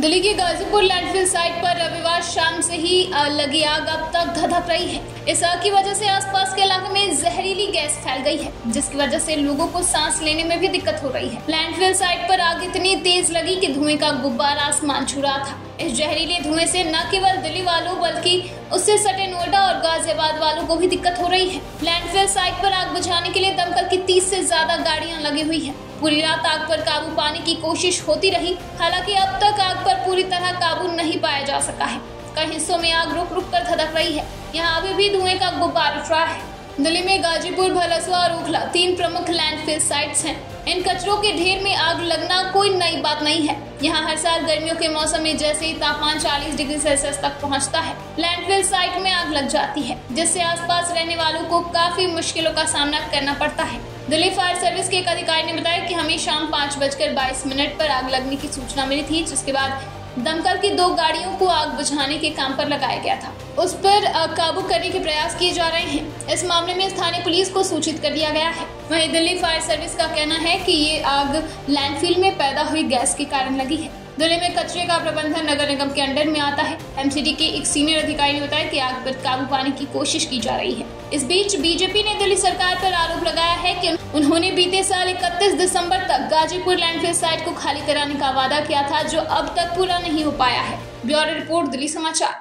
दिल्ली के Ghazipur landfill site पर रविवार शाम से ही लगी आग अब तक धधक रही है। इस आग की वजह से आसपास के इलाके में जहरीली गैस फैल गई है, जिसकी वजह से लोगों को सांस लेने में भी दिक्कत हो रही है। लैंडफिल साइट पर आग इतनी तेज लगी कि धुएं का गुब्बारा आसमान छू रहा था। इस जहरीले धुएं से न केवल दिल्ली वालों बल्कि उससे सटे नोएडा और गाजियाबाद वालों को भी दिक्कत हो रही है। लैंडफिल साइट पर आग बुझाने के लिए दमकल की 30 से ज्यादा गाड़ियां लगी हुई है। पूरी रात आग पर काबू पाने की कोशिश होती रही, हालांकि अब तक आग पर पूरी तरह काबू नहीं पाया जा सका है। कई हिस्सों में आग रुक रुक कर धधक रही है। यहाँ अभी भी धुएं का गुब्बार उठ रहा है। दिल्ली में गाजीपुर, भलसवा और ओखला 3 प्रमुख लैंडफिल साइट्स हैं। इन कचरों के ढेर में आग लगना कोई नई बात नहीं है। यहाँ हर साल गर्मियों के मौसम में जैसे ही तापमान 40 डिग्री सेल्सियस तक पहुँचता है, लैंडफिल साइट में आग लग जाती है, जिससे आसपास रहने वालों को काफी मुश्किलों का सामना करना पड़ता है। दिल्ली फायर सर्विस के एक अधिकारी ने बताया कि हमें शाम 5:22 पर आग लगने की सूचना मिली थी, जिसके बाद दमकल की 2 गाड़ियों को आग बुझाने के काम पर लगाया गया था। उस पर काबू करने के प्रयास किए जा रहे हैं। इस मामले में स्थानीय पुलिस को सूचित कर दिया गया है। वहीं दिल्ली फायर सर्विस का कहना है कि ये आग लैंडफिल में पैदा हुई गैस के कारण लगी है। दिल्ली में कचरे का प्रबंधन नगर निगम के अंडर में आता है। एमसीडी के एक सीनियर अधिकारी ने बताया कि आग पर काबू पाने की कोशिश की जा रही है। इस बीच बीजेपी ने दिल्ली सरकार पर आरोप लगाया है कि उन्होंने बीते साल 31 दिसंबर तक गाजीपुर लैंडफिल साइट को खाली कराने का वादा किया था, जो अब तक पूरा नहीं हो पाया है। ब्यूरो रिपोर्ट, दिल्ली समाचार।